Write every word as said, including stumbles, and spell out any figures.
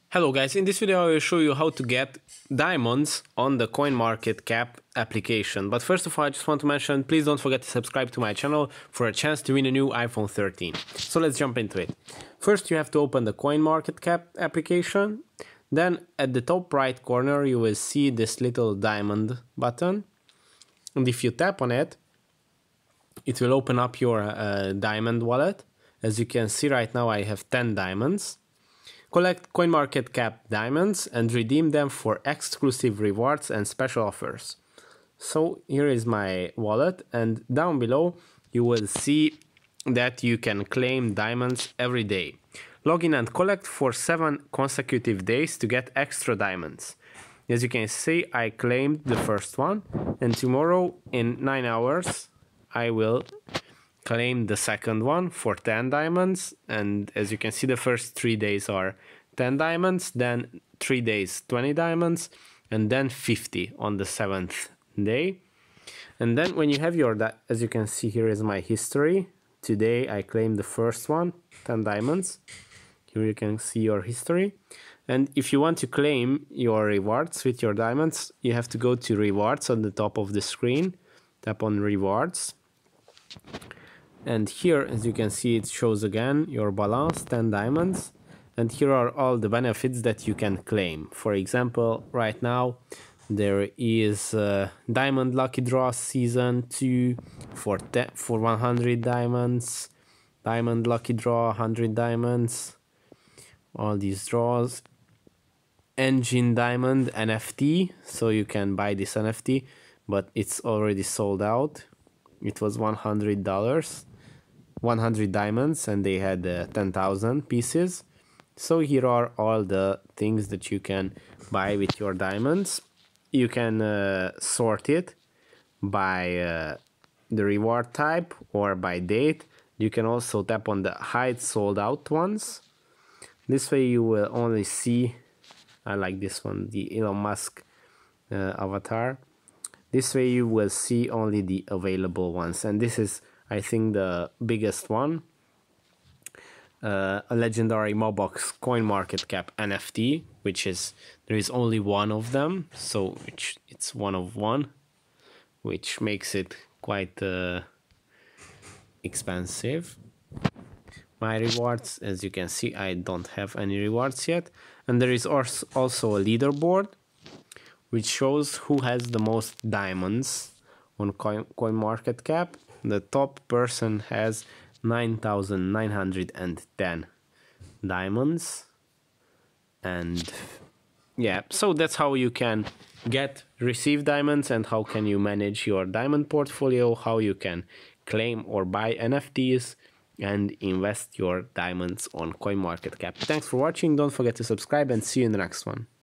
Hello guys, in this video I will show you how to get diamonds on the CoinMarketCap application. But first of all, I just want to mention, please don't forget to subscribe to my channel for a chance to win a new iPhone thirteen. So let's jump into it. First you have to open the CoinMarketCap application. Then at the top right corner you will see this little diamond button. And if you tap on it, it will open up your uh, diamond wallet. As you can see right now I have ten diamonds. Collect CoinMarketCap diamonds and redeem them for exclusive rewards and special offers. So here is my wallet, and down below you will see that you can claim diamonds every day. Log in and collect for seven consecutive days to get extra diamonds. As you can see, I claimed the first one, and tomorrow in nine hours I will claim the second one for ten diamonds. And as you can see, the first three days are ten diamonds, then three days twenty diamonds, and then fifty on the seventh day. And then when you have your, as you can see, here is my history. Today I claimed the first one, ten diamonds. Here you can see your history. And if you want to claim your rewards with your diamonds, you have to go to rewards on the top of the screen, tap on rewards. And here, as you can see, it shows again your balance, ten diamonds. And here are all the benefits that you can claim. For example, right now there is uh, Diamond Lucky Draw Season two for, for one hundred diamonds. Diamond Lucky Draw, one hundred diamonds. All these draws. Engine Diamond N F T. So you can buy this N F T, but it's already sold out. It was one hundred dollars. one hundred diamonds, and they had uh, ten thousand pieces. So here are all the things that you can buy with your diamonds. You can uh, sort it by uh, the reward type or by date. You can also tap on the hide sold out ones. This way you will only see, I like this one, the Elon Musk uh, avatar. This way you will see only the available ones, and this is, I think, the biggest one, uh, a legendary Mobox CoinMarketCap N F T, which is, there is only one of them, so which it's one of one, which makes it quite uh, expensive. My rewards, as you can see, I don't have any rewards yet, and there is also a leaderboard which shows who has the most diamonds on Coin CoinMarketCap. The top person has nine thousand nine hundred ten diamonds. And yeah, so that's how you can get, receive diamonds, and how can you manage your diamond portfolio, how you can claim or buy N F Ts and invest your diamonds on CoinMarketCap. Thanks for watching. Don't forget to subscribe, and see you in the next one.